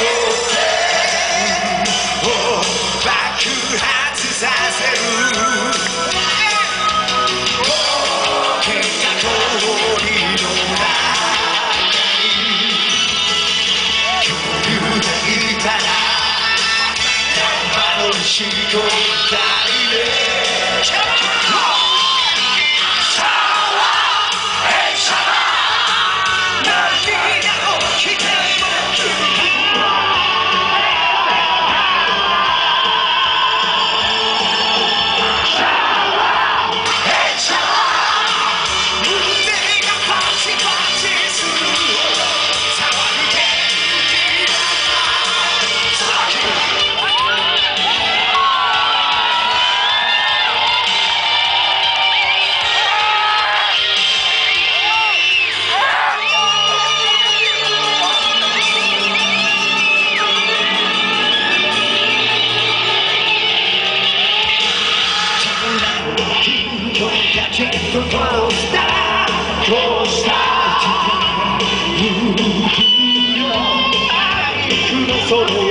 しとたいねどうしたそれ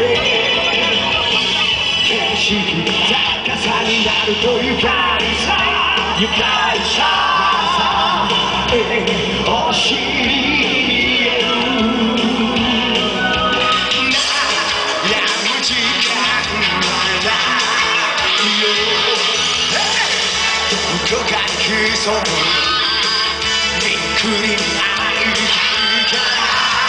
景色高さになると愉快さ愉快さお尻に見える悩む時間はないよどこかに潜むびっくりに会い日が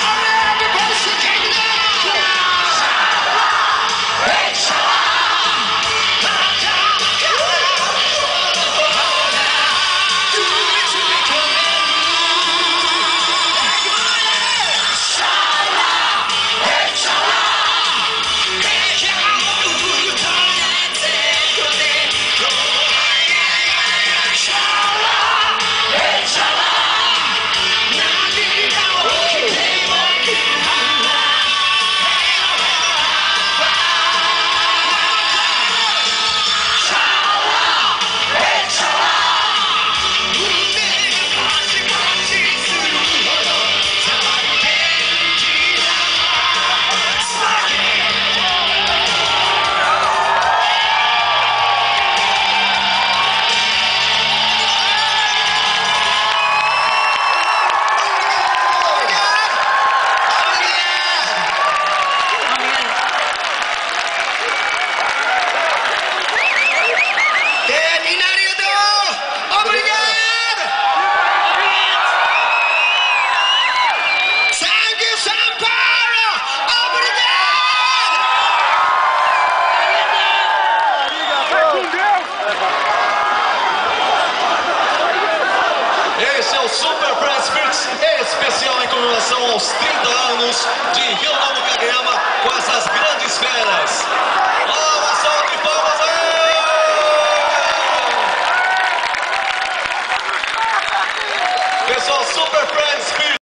Esse é o Super Friends Spirits especial em comemoração aos 30 anos de Rio Novo Kageyama com essas grandes feras. Uma salva de palmas aí! Pessoal, Super Friends Spirits.